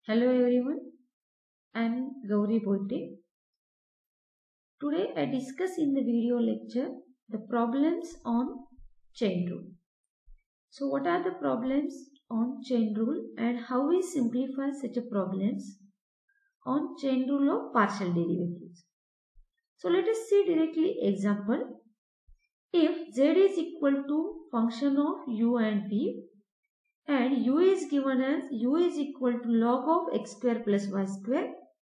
Hello everyone, I am Gauri Bolte. Today I discuss in the video lecture the problems on chain rule. So what are the problems on chain rule and how we simplify such a problems on chain rule of partial derivatives. So let us see directly example. If z is equal to function of u and v and u is given as u is equal to log of x square plus y square,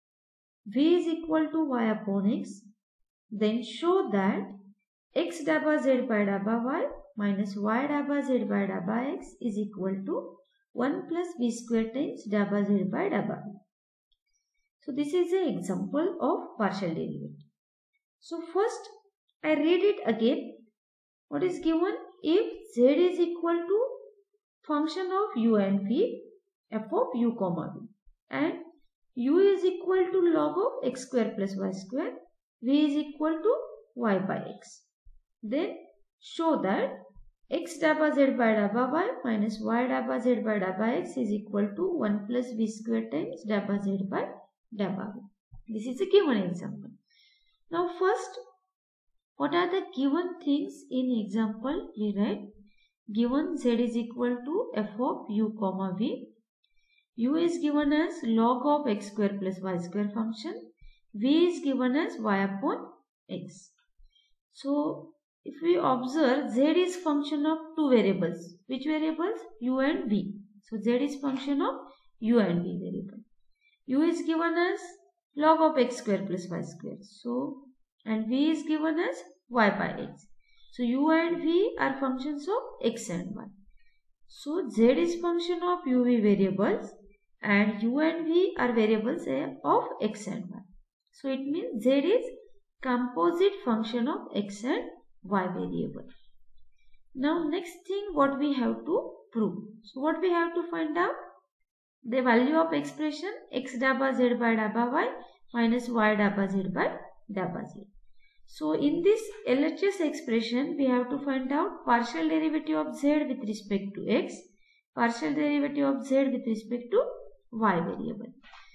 v is equal to y upon x, then show that x dabba z by dabba y minus y dabba z by dabba x is equal to 1 plus v square times dabba z by dabba v. So this is an example of partial derivative. So first I read it again. What is given? If z is equal to function of u and v, f of u comma v, and u is equal to log of x square plus y square, v is equal to y by x. Then show that x dabba z by dabba y minus y dabba z by dabba x is equal to 1 plus v square times dabba z by dabba v. This is a given example. Now first, what are the given things in example? We write given z is equal to f of u comma v. U is given as log of x square plus y square function. V is given as y upon x. So if we observe, z is function of two variables. Which variables? U and v. So z is function of u and v variable. U is given as log of x square plus y square. So and v is given as y by x. So u and v are functions of x and y. So z is function of uv variables and u and v are variables of x and y. So it means z is composite function of x and y variable. Now next thing what we have to prove. So what we have to find out? The value of expression x dabba z by dabba y minus y dabba z by dabba z. So in this LHS expression we have to find out partial derivative of z with respect to x, partial derivative of z with respect to y variable.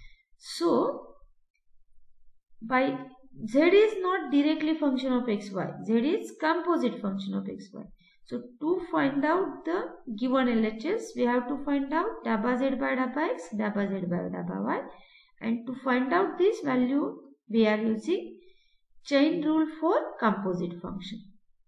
So by z is not directly function of xy, z is composite function of xy. So to find out the given LHS, we have to find out dabba z by dabba x, dabba z by dabba y, and to find out this value we are using chain rule for composite function.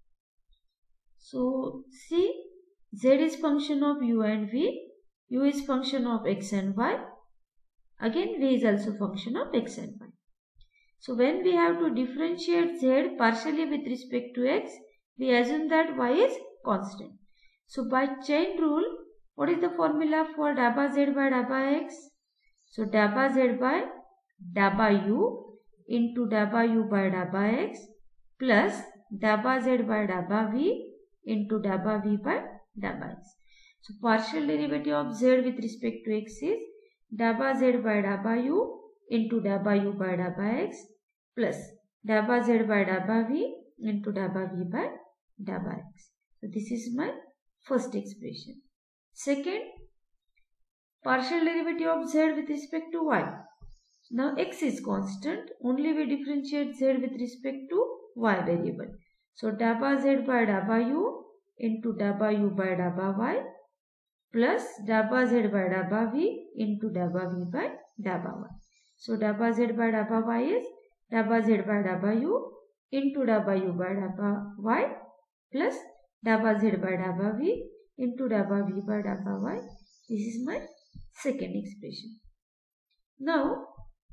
So see, z is function of u and v, u is function of x and y, again v is also function of x and y. So when we have to differentiate z partially with respect to x, we assume that y is constant. So by chain rule, what is the formula for dabba z by dabba x? So dabba z by dabba u into dabba u by dabba x plus dabba z by dabba v into dabba v by dabba x. So partial derivative of z with respect to x is dabba z by dabba u into dabba u by dabba x plus dabba z by dabba v into dabba v by dabba x. So this is my first expression. Second, partial derivative of z with respect to y. Now x is constant, only we differentiate z with respect to y variable. So dabba z by dabba u into dabba u by dabba y plus dabba z by dabba v into dabba v by dabba y. So dabba z by dabba y is dabba z by dabba u into dabba u by dabba y plus dabba z by dabba v into dabba v by dabba y. This is my second expression. Now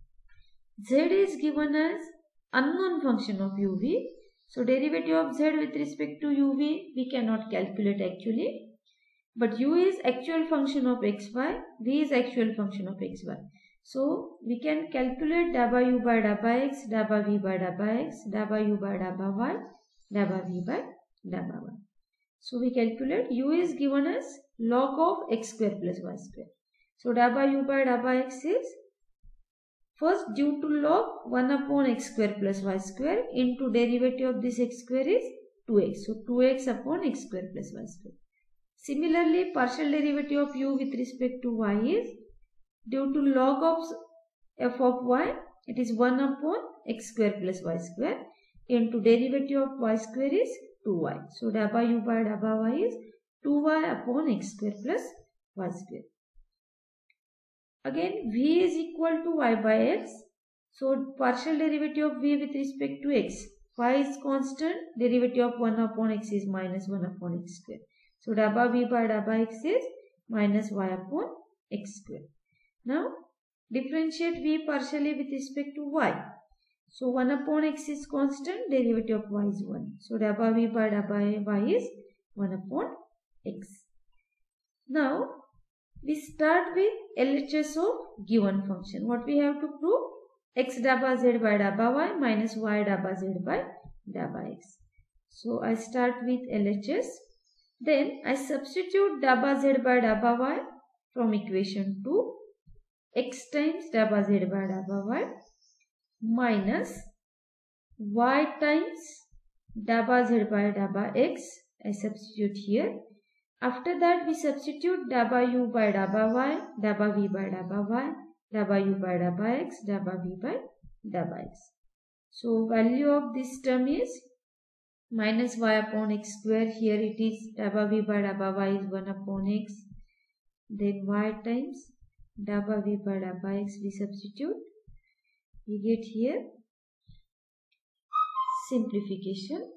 z is given as unknown function of uv. So derivative of z with respect to uv we cannot calculate actually. But u is actual function of xy, v is actual function of xy. So we can calculate dabba u by dabba x, dabba v by dabba x, dabba u by dabba y, dabba v by dabba y. So we calculate u is given as log of x square plus y square. So dabba u by dabba x is first due to log 1 upon x square plus y square into derivative of this x square is 2x. So 2x upon x square plus y square. Similarly, partial derivative of u with respect to y is due to log of f of y, it is 1 upon x square plus y square into derivative of y square is 2y. So w by y is 2y upon x square plus y square. Again v is equal to y by x. So partial derivative of v with respect to x. Y is constant, derivative of 1 upon x is minus 1 upon x square. So w by x is minus y upon x square. Now differentiate v partially with respect to y. So 1 upon x is constant, derivative of y is 1. So w by y is 1 upon x. Now we start with LHS of given function. What we have to prove? X dabba z by dabba y minus y dabba z by dabba x. So I start with LHS. Then I substitute dabba z by dabba y from equation 2. X times dabba z by dabba y minus y times dabba z by dabba x. I substitute here. After that we substitute dabba u by dabba y, dabba v by dabba y, dabba u by dabba x, dabba v by dabba x. So value of this term is minus y upon x square. Here it is dabba v by dabba y is 1 upon x. Then y times dabba v by dabba x we substitute. We get here simplification.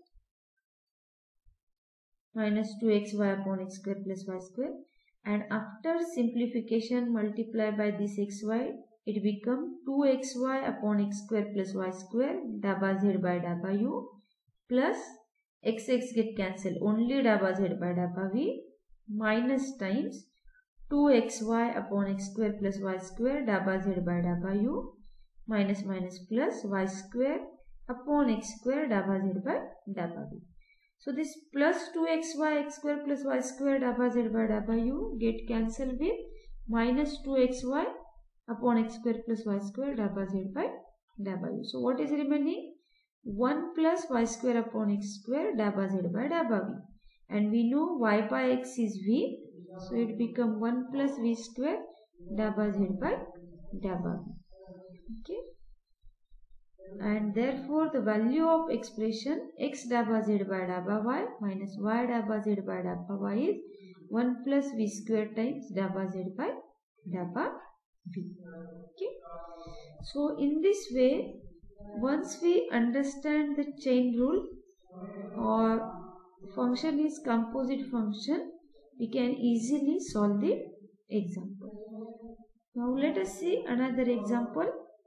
Minus 2xy upon x square plus y square, and after simplification multiply by this xy, it becomes 2xy upon x square plus y square dabba z by dabba u plus xx get cancelled, only dabba z by dabba v minus times 2xy upon x square plus y square dabba z by dabba u minus minus plus y square upon x square dabba z by dabba v. So this plus 2xy x square plus y square dabba z by dabba u get cancelled with minus 2xy upon x square plus y square dabba z by dabba u. So what is remaining? 1 plus y square upon x square dabba z by dabba v. And we know y by x is v. So it becomes 1 plus v square dabba z by dabba v. Okay. And therefore the value of expression x dabba z by dabba y minus y dabba z by dabba y is 1 plus v square times dabba z by dabba v. Okay. So in this way, once we understand the chain rule or function is composite function, we can easily solve the example. Now let us see another example.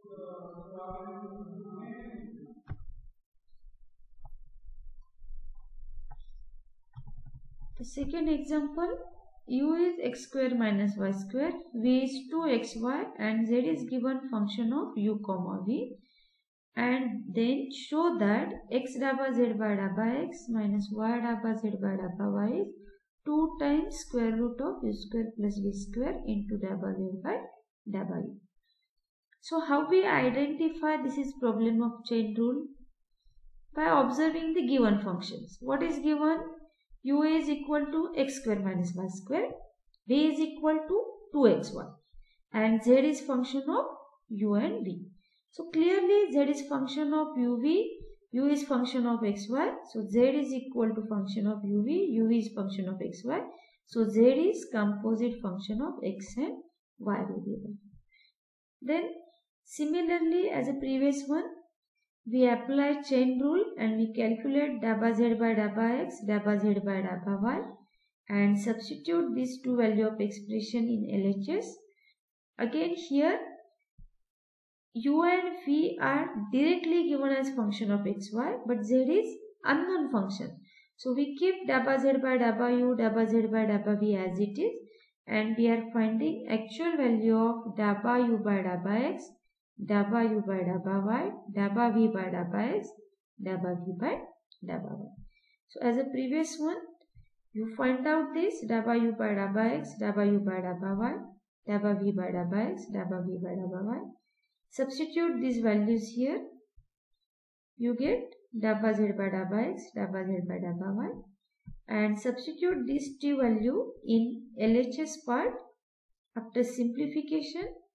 The second example, u is x square minus y square, v is 2xy and z is given function of u comma v, and then show that x dabba z by dabba x minus y dabba z by dabba y is 2 times square root of u square plus v square into dabba z by dabba u. So how we identify this is problem of chain rule? By observing the given functions. What is given? U is equal to x square minus y square, v is equal to 2xy, and z is function of u and v. So clearly z is function of uv, u is function of xy, so z is equal to function of uv, uv is function of xy, so z is composite function of x and y variable. Then similarly as a previous one, we apply chain rule and we calculate dabba z by dabba x, dabba z by dabba y, and substitute these two value of expression in LHS. Again here u and v are directly given as function of xy, but z is unknown function. So we keep dabba z by dabba u, dabba z by dabba v as it is, and we are finding actual value of dabba u by dabba x, dabba u by dabba y, dabba v by dabba x, dabba v by dabba y. So as a previous one, you find out this dabba u by dabba x, dabba u by dabba y, dabba v by dabba x, dabba v by dabba y. Substitute these values here. You get dabba z by dabba x, dabba z by dabba y, and substitute this t value in LHS part. After simplification,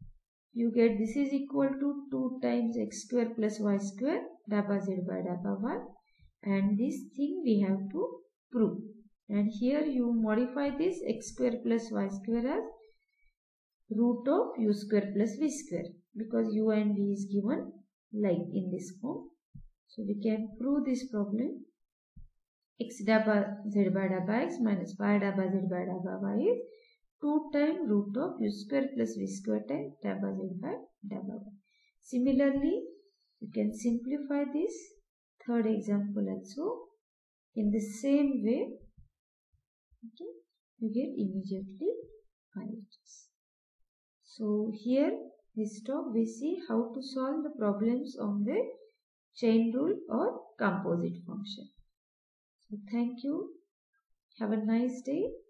you get this is equal to 2 times x square plus y square dabba z by dabba y, and this thing we have to prove. And here you modify this x square plus y square as root of u square plus v square, because u and v is given like in this form. So we can prove this problem. X dabba z by dabba x minus y dabba z by dabba y is 2 times root of u square plus v square times dabba z by dabba y. Similarly, you can simplify this third example also in the same way. Okay, you get immediately RHS. So here this talk we see how to solve the problems on the chain rule or composite function. So thank you. Have a nice day.